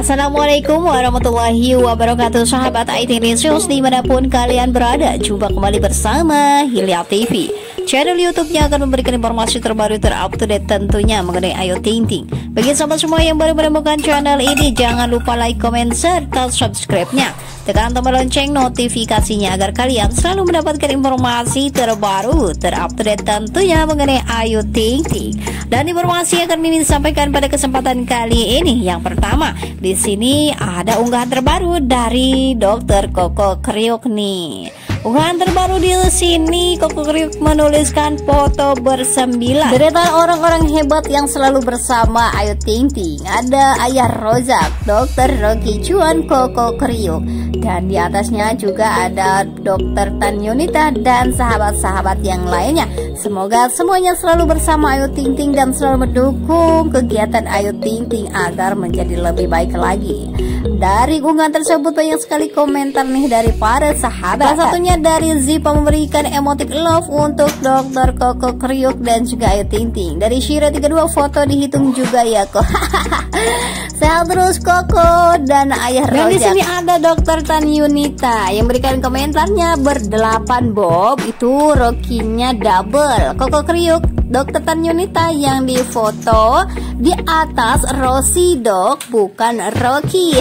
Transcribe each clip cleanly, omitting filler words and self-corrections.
Assalamualaikum warahmatullahi wabarakatuh, sahabat IT News dimanapun kalian berada. Jumpa kembali bersama Hilya TV. Channel YouTube-nya akan memberikan informasi terbaru terupdate tentunya mengenai Ayu Ting Ting. Bagi sahabat semua yang baru menemukan channel ini, jangan lupa like, comment, serta subscribe-nya. Tekan tombol lonceng notifikasinya agar kalian selalu mendapatkan informasi terbaru terupdate tentunya mengenai Ayu Ting Ting. Dan informasi yang akan Mimin sampaikan pada kesempatan kali ini, yang pertama, di sini ada unggahan terbaru dari Dr. Koko Kriuk nih. Unggahan terbaru di sini, Koko Kriuk menuliskan foto bersembilan. Deretan orang-orang hebat yang selalu bersama Ayu Ting Ting. Ada Ayah Rozak, Dr. Rocky Chuan, Koko Kriuk. Dan di atasnya juga ada Dr. Tan Yunita dan sahabat-sahabat yang lainnya. Semoga semuanya selalu bersama Ayu Ting Ting dan selalu mendukung kegiatan Ayu Ting Ting agar menjadi lebih baik lagi. Dari unggahan tersebut banyak sekali komentar nih dari para sahabat. Salah satunya dari Zipa memberikan emotik love untuk Dr. Koko Kriuk dan juga Ayu Ting Ting. Dari Shira 32 foto dihitung juga ya kok. Sehat terus Koko dan Ayah Rojak. Dan di sini ada Dr. Tan Yunita yang memberikan komentarnya berdelapan Bob, itu Rocky-nya double. Koko Kriuk, Dr. Tan Yunita yang difoto di atas Rosi dok, bukan Rocky.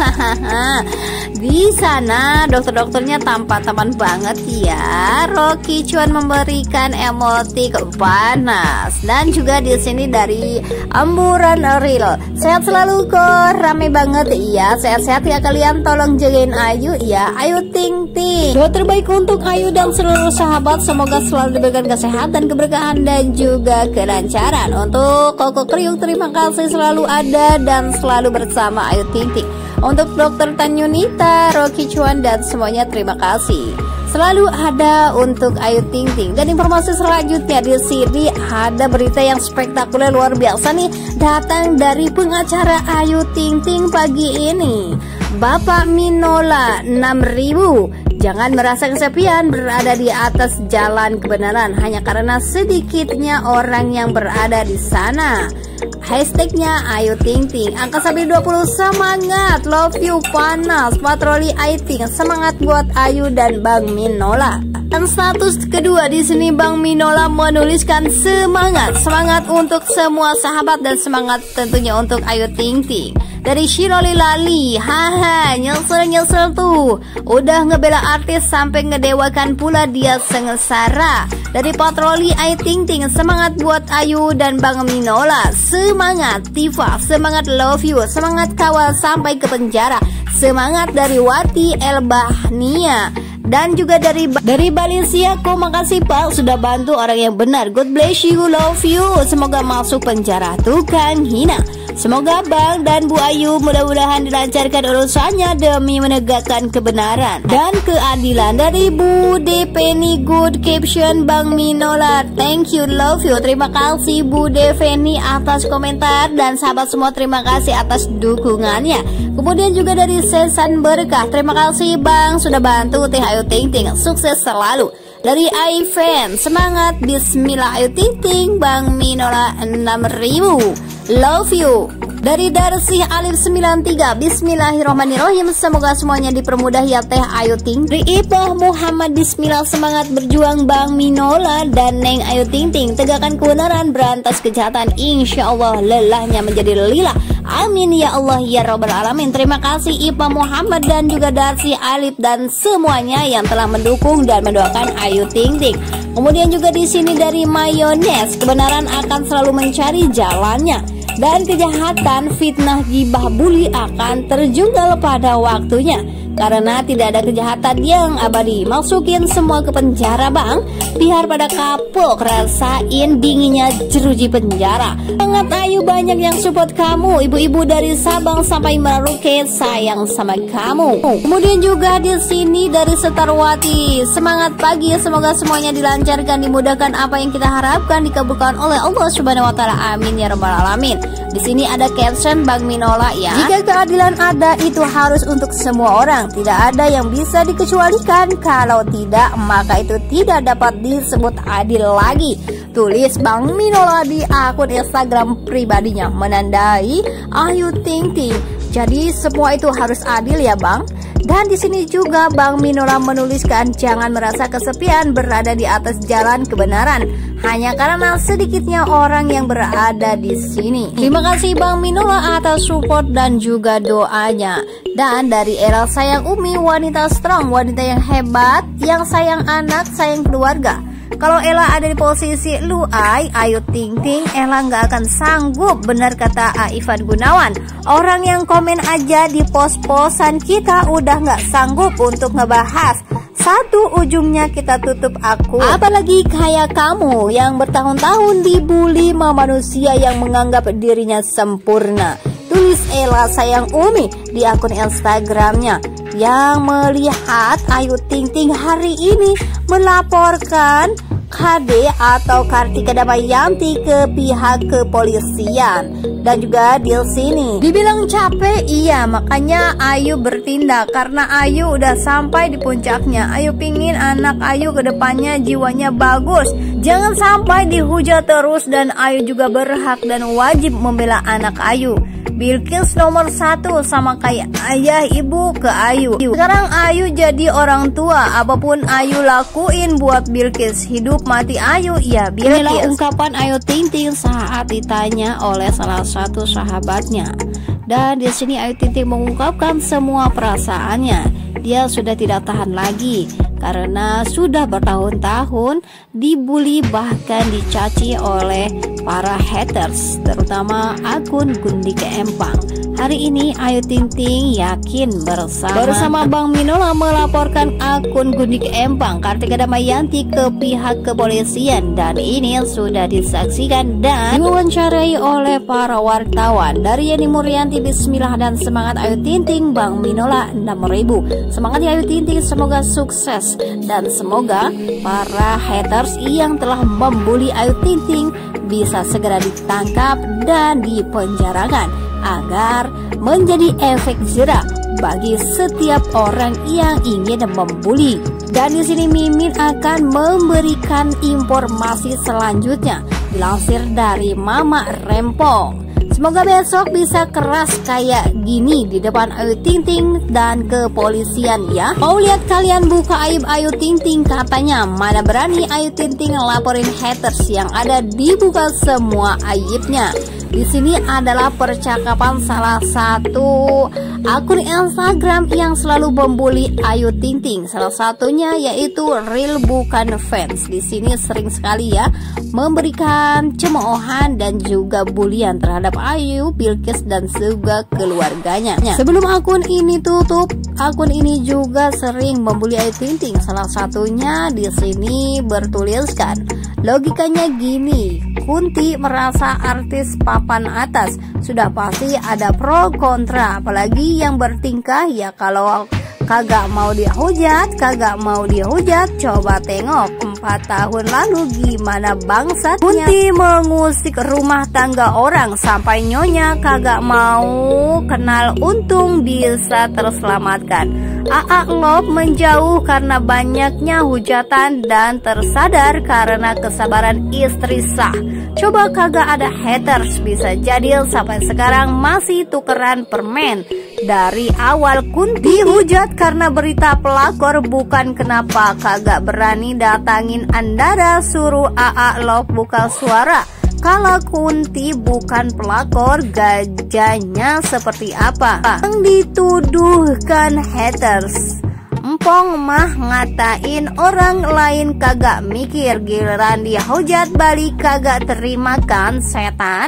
Di sana dokter-dokternya tampan-tampan banget ya. Rocky cuman memberikan emotik panas. Dan juga di sini dari Amburan Real. Sehat selalu kok, rame banget ya. Sehat-sehat ya kalian, tolong jagain Ayu ya. Ayu Ting Ting. Doa terbaik untuk Ayu dan seluruh sahabat, semoga selalu diberikan kesehatan, keberkahan dan juga kelancaran. Untuk Koko Kriuk, terima kasih selalu ada dan selalu bersama Ayu Ting Ting. Untuk Dr. Tan Yunita, Rocky Chuan dan semuanya terima kasih. Selalu ada untuk Ayu Ting Ting. Dan informasi selanjutnya di sini ada berita yang spektakuler luar biasa nih, datang dari pengacara Ayu Ting Ting pagi ini. Bapak Minola 6000, jangan merasa kesepian berada di atas jalan kebenaran hanya karena sedikitnya orang yang berada di sana. Hashtagnya Ayu Ting Ting. Angka sampai 20, semangat, love you, panas, patroli Ayu Ting, semangat buat Ayu dan Bang Minola. Dan status kedua di sini Bang Minola menuliskan semangat, semangat untuk semua sahabat dan semangat tentunya untuk Ayu Ting Ting. Dari Shiroli Lali, haha, nyesel tuh, udah ngebela artis sampai ngedewakan pula dia sengsara. Dari patroli Ayu Ting Ting, semangat buat Ayu dan Bang Minola, semangat Tifa, semangat love you, semangat kawal sampai ke penjara, semangat dari Wati Elbahnia. Dan juga dari Valencia, kok makasih Pak sudah bantu orang yang benar. God bless you, love you. Semoga masuk penjara tukang hina. Semoga Bang dan Bu Ayu mudah-mudahan dilancarkan urusannya demi menegakkan kebenaran dan keadilan. Dari Bu Deveni, good caption Bang Minola, thank you, love you. Terima kasih Bu Deveni atas komentar dan sahabat semua terima kasih atas dukungannya. Kemudian juga dari Sesan Berkah, terima kasih Bang sudah bantu Teh Ayu Ting Ting, sukses selalu. Dari Ivan, semangat, bismillah Ayu Ting Ting, Bang Minola 6000, love you. Dari Darsi Alif 93, bismillahirrahmanirrahim, semoga semuanya dipermudah ya Teh Ayu Ting. Riipah Muhammad, bismillah, semangat berjuang Bang Minola dan Neng Ayu Ting Ting, tegakkan kebenaran, berantas kejahatan, insya Allah lelahnya menjadi lilah, amin ya Allah ya Rabbal Alamin. Terima kasih Ipa Muhammad dan juga Darsi Alif dan semuanya yang telah mendukung dan mendoakan Ayu Ting Ting. Kemudian juga di sini dari Mayones, kebenaran akan selalu mencari jalannya dan kejahatan, fitnah, gibah, bully akan terjungkal pada waktunya. Karena tidak ada kejahatan yang abadi, masukin semua ke penjara Bang, biar pada kapok rasain dinginnya jeruji penjara. Sangat Ayu, banyak yang support kamu, ibu-ibu dari Sabang sampai Merauke sayang sama kamu. Kemudian juga di sini dari Setarwati, semangat pagi, semoga semuanya dilancarkan, dimudahkan, apa yang kita harapkan dikabulkan oleh Allah Subhanahu wa taala, amin ya rabbal alamin. Di sini ada caption Bang Minola ya. Jika keadilan ada, itu harus untuk semua orang. Tidak ada yang bisa dikecualikan. Kalau tidak, maka itu tidak dapat disebut adil lagi. Tulis Bang Minola di akun Instagram pribadinya menandai Ayu Ting Ting. Jadi semua itu harus adil ya Bang. Dan di sini juga Bang Minola menuliskan jangan merasa kesepian berada di atas jalan kebenaran hanya karena sedikitnya orang yang berada di sini. Terima kasih Bang Minola atas support dan juga doanya. Dan dari Ella sayang Umi, wanita strong, wanita yang hebat, yang sayang anak, sayang keluarga. Kalau Ella ada di posisi lu Ayu Ting Ting, Ella nggak akan sanggup, benar kata Ivan Gunawan. Orang yang komen aja di pos-posan kita udah nggak sanggup untuk ngebahas. Satu ujungnya kita tutup akun. Apalagi kayak kamu yang bertahun-tahun dibully sama manusia yang menganggap dirinya sempurna. Tulis Ella sayang Umi di akun Instagramnya. Yang melihat Ayu Ting Ting hari ini melaporkan KD atau Kartika Damayanti ke pihak kepolisian. Dan juga di sini dibilang capek, iya, makanya Ayu bertindak karena Ayu udah sampai di puncaknya. Ayu pingin anak Ayu ke depannya jiwanya bagus, jangan sampai dihujat terus, dan Ayu juga berhak dan wajib membela anak Ayu. Bilqis nomor 1 sama kayak ayah ibu ke Ayu. Sekarang Ayu jadi orang tua, apapun Ayu lakuin buat Bilqis, hidup mati Ayu ya Bilqis. Inilah ungkapan Ayu Ting Ting saat ditanya oleh salah satu sahabatnya. Dan di sini Ayu Ting Ting mengungkapkan semua perasaannya. Dia sudah tidak tahan lagi karena sudah bertahun-tahun dibully bahkan dicaci oleh para haters, terutama akun Gundike Empang. Hari ini Ayu Ting Ting yakin bersama Bang Minola melaporkan akun Gundike Empang Kartika Damayanti ke pihak kepolisian, dan ini sudah disaksikan dan diwawancarai oleh para wartawan. Dari Yani Murianti, bismillah dan semangat Ayu Ting Ting, Bang Minola 6.000. Semangat ya Ayu Ting Ting, semoga sukses dan semoga para haters yang telah membuli Ayu Ting Ting bisa segera ditangkap dan dipenjarakan agar menjadi efek jerah bagi setiap orang yang ingin membuli. Dan di sini Mimin akan memberikan informasi selanjutnya dilansir dari Mama Rempong. Semoga besok bisa keras kayak gini di depan Ayu Ting Ting dan kepolisian ya. Mau lihat kalian buka aib Ayu Ting Ting, katanya mana berani Ayu Ting Ting laporin haters yang ada dibuka semua aibnya. Di sini adalah percakapan salah satu akun Instagram yang selalu membuli Ayu Ting Ting. Salah satunya yaitu Real Bukan Fans. Di sini sering sekali ya memberikan cemoohan dan juga bulian terhadap Ayu, Bilqis dan juga keluarganya. Sebelum akun ini tutup, akun ini juga sering membuli Ayu Ting Ting. Salah satunya di sini bertuliskan, logikanya gini, Kunti merasa artis papan atas, sudah pasti ada pro kontra, apalagi yang bertingkah ya kalau kagak mau dihujat, coba tengok 4 tahun lalu gimana bangsatnya Kunti mengusik rumah tangga orang sampai nyonya kagak mau kenal untung bisa terselamatkan. AA Love menjauh karena banyaknya hujatan dan tersadar karena kesabaran istri sah. Coba kagak ada haters, bisa jadi sampai sekarang masih tukeran permen. Dari awal Kunti hujat karena berita pelakor, bukan kenapa kagak berani datangin Andara, suruh AA Love buka suara. Kalau Kunti bukan pelakor, gajahnya seperti apa? Yang dituduhkan haters. Empong mah ngatain orang lain kagak mikir, giliran dia hujat balik kagak terima kan setan.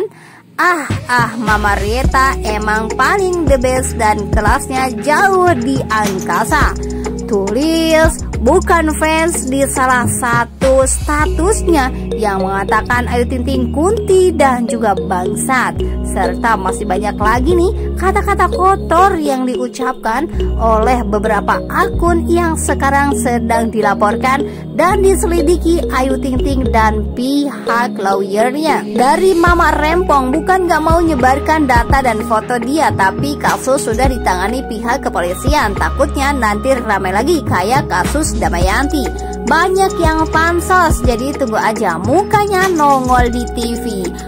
Mama Rieta emang paling the best dan kelasnya jauh di angkasa. Tulis Bukan Fans di salah satu statusnya yang mengatakan Ayu Ting Ting Kunti dan juga bangsat, serta masih banyak lagi nih kata-kata kotor yang diucapkan oleh beberapa akun yang sekarang sedang dilaporkan dan diselidiki Ayu Ting Ting dan pihak lawyernya. Dari Mama Rempong bukan gak mau nyebarkan data dan foto dia, tapi kasus sudah ditangani pihak kepolisian. Takutnya nanti ramai lagi kayak kasus Damayanti. Banyak yang pansos, jadi tunggu aja mukanya nongol di TV.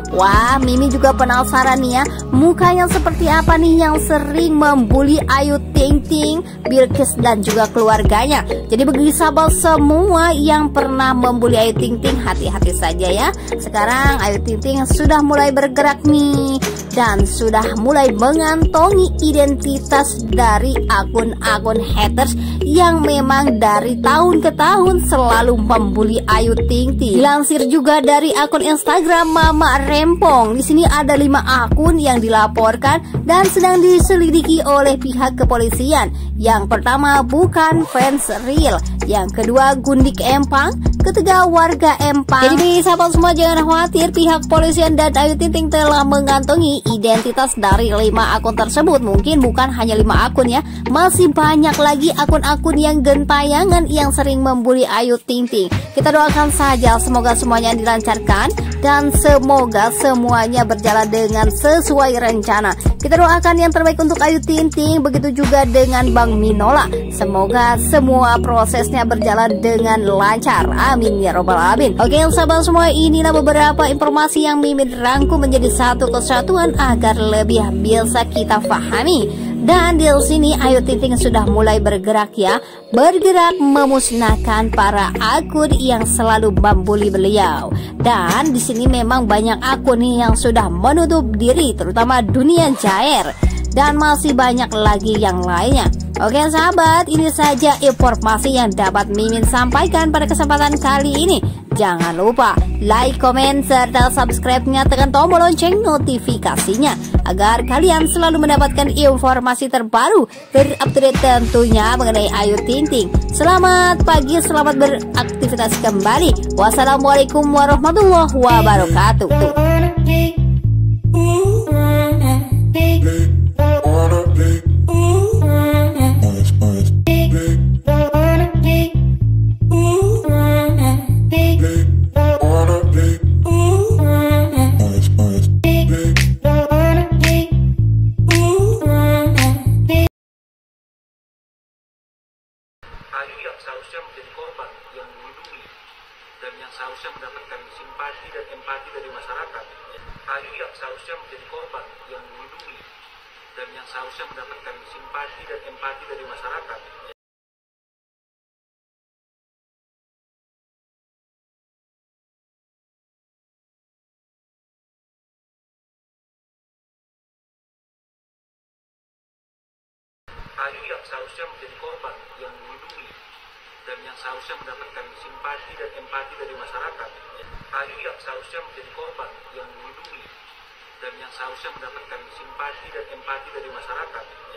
Wah, Mimin juga penasaran nih ya, mukanya seperti apa nih yang sering membuli Ayu Ting Ting, Bilqis dan juga keluarganya. Jadi bagi sahabat semua yang pernah membuli Ayu Ting Ting, hati-hati saja ya. Sekarang Ayu Ting Ting sudah mulai bergerak nih dan sudah mulai mengantongi identitas dari akun-akun haters yang memang dari tahun ke tahun selalu membuli Ayu Ting Ting. Dilansir juga dari akun Instagram Mama Rempong, di sini ada 5 akun yang dilaporkan dan sedang diselidiki oleh pihak kepolisian. Yang pertama bukan fans real, yang kedua Gundik Empang, ketiga warga Empang. Jadi sahabat semua jangan khawatir, pihak kepolisian dan Ayu Ting Ting telah mengantongi identitas dari 5 akun tersebut. Mungkin bukan hanya 5 akun ya, masih banyak lagi akun-akun yang gentayangan yang sering membuli Ayu Ting Ting. Kita doakan saja semoga semuanya dilancarkan dan semoga semuanya berjalan dengan sesuai rencana. Kita doakan yang terbaik untuk Ayu Ting Ting, begitu juga dengan Bang Minola. Semoga semua prosesnya berjalan dengan lancar. Amin ya robbal alamin. Oke sahabat semua, inilah beberapa informasi yang Mimin rangkum menjadi satu kesatuan agar lebih bisa kita pahami. Dan di sini Ayu Ting Ting sudah mulai bergerak ya, bergerak memusnahkan para akun yang selalu membuli beliau. Dan di sini memang banyak akun yang sudah menutup diri, terutama dunia jair, dan masih banyak lagi yang lainnya. Oke sahabat, ini saja informasi yang dapat Mimin sampaikan pada kesempatan kali ini. Jangan lupa like, komen, serta subscribe-nya, tekan tombol lonceng notifikasinya agar kalian selalu mendapatkan informasi terbaru, terupdate tentunya mengenai Ayu Ting Ting. Selamat pagi, selamat beraktivitas kembali. Wassalamualaikum warahmatullahi wabarakatuh. Ayu yang seharusnya menjadi korban yang dilindungi dan yang seharusnya mendapatkan simpati dan empati dari masyarakat. Ayu yang seharusnya menjadi korban yang dilindungi dan yang seharusnya mendapatkan simpati dan empati dari masyarakat. Ayu yang seharusnya menjadi korban yang dilindungi dan yang seharusnya mendapatkan simpati dan empati dari masyarakat. Ayu yang seharusnya menjadi korban yang dilindungi dan yang seharusnya mendapatkan simpati dan empati dari masyarakat.